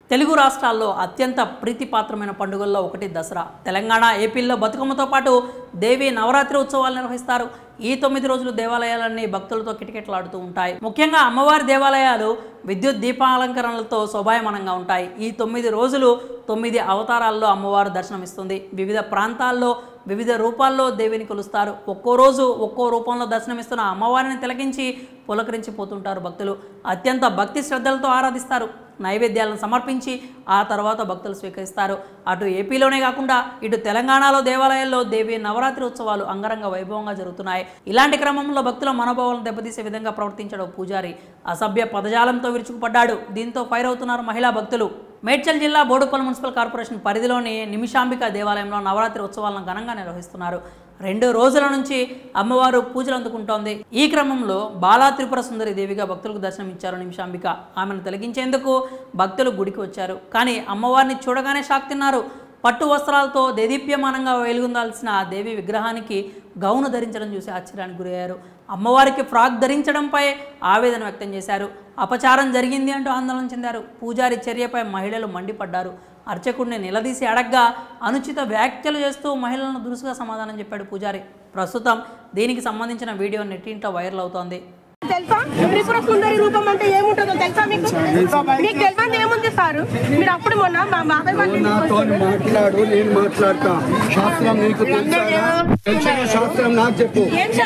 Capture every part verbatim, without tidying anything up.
తెలుగు రాష్ట్రాల్లో అత్యంత ప్రీతిపాత్రమైన పండుగల్లో ఒకటి దసరా. తెలంగాణ, ఏపీల్లో బతుకమ్మతో పాటు దేవి నవరాత్రి ఉత్సవాలు నిర్వహిస్తారు. ఈ తొమ్మిది రోజులు దేవాలయాలన్నీ భక్తులతో కిటకిటలాడుతూ ఉంటాయి. ముఖ్యంగా అమ్మవారి దేవాలయాలు విద్యుత్ దీపాలంకరణలతో శోభాయమానంగా ఉంటాయి. ఈ తొమ్మిది రోజులు తొమ్మిది అవతారాల్లో అమ్మవారు దర్శనమిస్తుంది. వివిధ ప్రాంతాల్లో వివిధ రూపాల్లో దేవిని కొలుస్తారు. ఒక్కో రోజు ఒక్కో రూపంలో దర్శనమిస్తున్న అమ్మవారిని తిలకించి పులకరించిపోతుంటారు భక్తులు. అత్యంత భక్తి శ్రద్ధలతో ఆరాధిస్తారు. నైవేద్యాలను సమర్పించి ఆ తర్వాత భక్తులు స్వీకరిస్తారు. అటు ఏపీలోనే కాకుండా ఇటు తెలంగాణలో దేవాలయాల్లో దేవి నవరాత్రి ఉత్సవాలు అంగరంగ వైభవంగా జరుగుతున్నాయి. ఇలాంటి క్రమంలో భక్తుల మనోభావాలను దెబ్బతీసే విధంగా ప్రవర్తించడం పూజారి అసభ్య పదజాలంతో విరుచుకుపడ్డాడు. దీంతో ఫైర్ అవుతున్నారు మహిళా భక్తులు. మేడ్చల్ జిల్లా బోడుపల్ మున్సిపల్ కార్పొరేషన్ పరిధిలోని నిమిషాంబిక దేవాలయంలో నవరాత్రి ఉత్సవాలను ఘనంగా నిర్వహిస్తున్నారు. రెండు రోజుల నుంచి అమ్మవారు పూజలు అందుకుంటోంది. ఈ క్రమంలో బాలా త్రిపుర సుందరి దేవిగా భక్తులకు దర్శనమిచ్చారు నిమిషాంబిక. ఆమెను తొలగించేందుకు భక్తులు గుడికి వచ్చారు. కానీ అమ్మవారిని చూడగానే షాక్ తిన్నారు. పట్టు వస్త్రాలతో దేదీప్యమానంగా వెలుగొందాల్సిన ఆ దేవి విగ్రహానికి గౌను ధరించడం చూసి ఆశ్చర్యానికి గురయ్యారు. అమ్మవారికి ఫ్రాక్ ధరించడంపై ఆవేదన వ్యక్తం చేశారు. అపచారం జరిగింది అంటూ ఆందోళన చెందారు. పూజారి చర్యపై మహిళలు మండిపడ్డారు. అర్చకుడిని నిలదీసి అడగ్గా అనుచిత వ్యాఖ్యలు చేస్తూ మహిళలను దురుసుగా సమాధానం చెప్పాడు పూజారి. ప్రస్తుతం దీనికి సంబంధించిన వీడియో నెట్టింట వైరల్ అవుతోంది. తెలుసా త్రిపుర సుందరి రూపం అంటే ఏముంటుందో తెలుసా మీకు? మీకు తెలియదు ఏముంది సార్? మీరు అప్పుడు మొన్న మా బాబాయ్ మాట్లాడు, నేను మాట్లాడతా. శాస్త్రం నీకు తెలిసిన శాస్త్రం నాకు చెప్పు.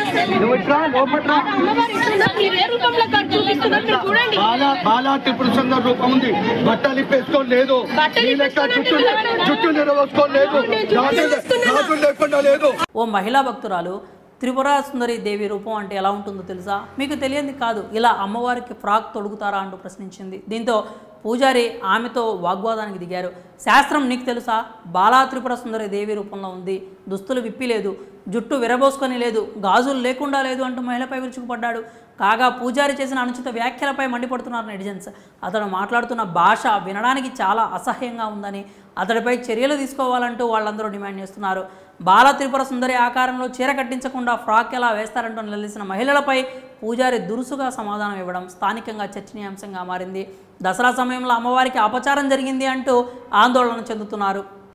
బాలా త్రిపుర సుందరి రూపం ఉంది. బట్టలు ఇప్పేసుకోలేదు, చుట్టూ నిరవేసుకోలేదు, లేకుండా లేదు. ఓ మహిళా భక్తురాలు త్రిపుర సుందరి దేవి రూపం అంటే ఎలా ఉంటుందో తెలుసా? మీకు తెలియంది కాదు, ఇలా అమ్మవారికి ఫ్రాక్ తొడుగుతారా అంటూ ప్రశ్నించింది. దీంతో పూజారి ఆమెతో వాగ్వాదానికి దిగారు. శాస్త్రం నీకు తెలుసా? బాలా త్రిపుర సుందరి దేవి రూపంలో ఉంది. దుస్తులు విప్పి లేదు, జుట్టు విరబోసుకొని లేదు, గాజులు లేకుండా లేదు అంటూ మహిళపై విరుచుకుపడ్డాడు. కాగా పూజారి చేసిన అనుచిత వ్యాఖ్యలపై మండిపడుతున్నారు నెటిజన్స్. అతను మాట్లాడుతున్న భాష వినడానికి చాలా అసహ్యంగా ఉందని, అతడిపై చర్యలు తీసుకోవాలంటూ వాళ్ళందరూ డిమాండ్ చేస్తున్నారు. బాల త్రిపుర సుందరి ఆకారంలో చీర కట్టించకుండా ఫ్రాక్ ఎలా వేస్తారంటూ నిలదీసిన మహిళలపై పూజారి దురుసుగా సమాధానం ఇవ్వడం స్థానికంగా చర్చనీయాంశంగా మారింది. దసరా సమయంలో అమ్మవారికి అపచారం జరిగింది అంటూ ఆందోళన చెందుతున్నారు.